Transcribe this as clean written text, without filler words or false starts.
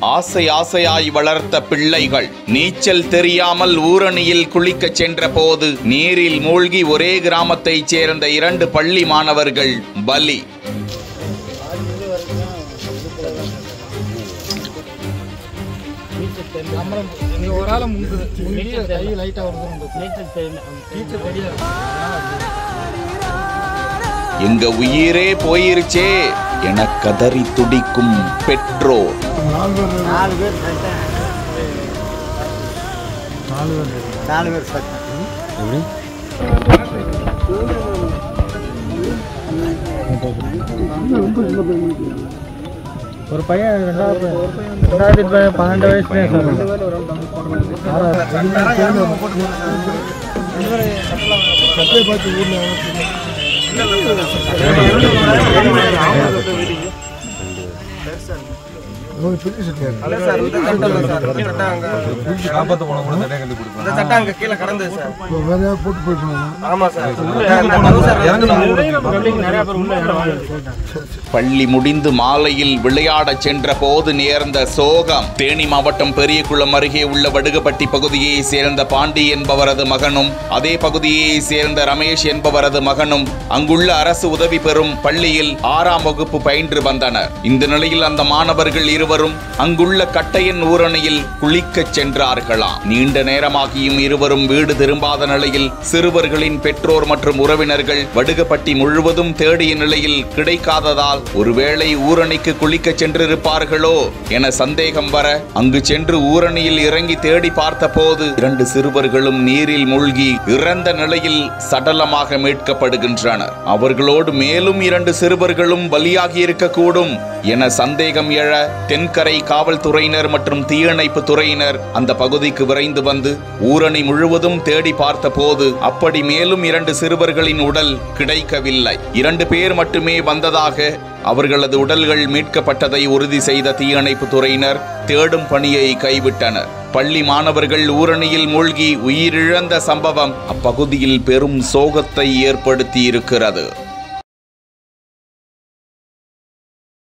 ஆசை ஆசையாய் வளர்த்த பிள்ளைகள் நீச்சல் தெரியாமல் ஊரணியில் குளிக்கச் சென்ற போது நீரில் மூழ்கி ஒரே கிராமத்தைச் சேர்ந்த 2 பள்ளி மாணவர்கள் பலி. எங்க உயிரே போயிருச்சே என கதறி துடிக்கும் பெற்றோர். 4 பேர் ஒரு பையன் 12 வயசுல பள்ளி முடிந்து மாலையில் விளையாடச் சென்ற போது நேர்ந்த சோகம். தேனி மாவட்டம் பெரியகுளம் அருகே உள்ள வடுகப்பட்டி பகுதியை சேர்ந்த பாண்டி என்பவரது மகனும் அதே பகுதியை சேர்ந்த ரமேஷ் என்பவரது மகனும் அங்குள்ள அரசு உதவி பெறும் பள்ளியில் 6ஆம் வகுப்பு பயின்று வந்தனர். இந்த நிலையில் அந்த மாணவர்கள் இருவரும் அங்குள்ள கட்டையன் ஊரணியில் குளிக்கச் சென்றார்களாம். நீண்ட நேரமாகியும் இருவரும் வீடு திரும்பாத நிலையில் சிறுவர்களின் பெற்றோர் மற்றும் உறவினர்கள் வடுகப்பட்டி முழுவதும் தேடிய நிலையில் கிடைக்காததால் ஒருவேளை ஊரணிக்கு குளிக்கச் சென்றிருப்பார்களோ என சந்தேகம் வர அங்கு சென்று ஊரணியில் இறங்கி தேடி பார்த்த போது 2 சிறுவர்களும் நீரில் மூழ்கி இறந்த நிலையில் சடலமாக மீட்கப்படுகின்றனர். அவர்களோடு மேலும் 2 சிறுவர்களும் பலியாகி இருக்கக்கூடும் என சந்தேகம் எழ தென்கரை காவல்துறையினர் மற்றும் தீயணைப்பு துறையினர் அந்த பகுதிக்கு விரைந்து வந்து ஊரணி முழுவதும் தேடி பார்த்த போது அப்படி மேலும் 2 சிறுவர்களின் உடல் கிடைக்கவில்லை. 2 பேர் மட்டுமே வந்ததாக அவர்களது உடல்கள் மீட்கப்பட்டதை உறுதி செய்த தீயணைப்பு துறையினர் தேடும் பணியை கைவிட்டனர். பள்ளி மாணவர்கள் ஊரணியில் மூழ்கி உயிரிழந்த சம்பவம் அப்பகுதியில் பெரும் சோகத்தை ஏற்படுத்தி இருக்கிறது.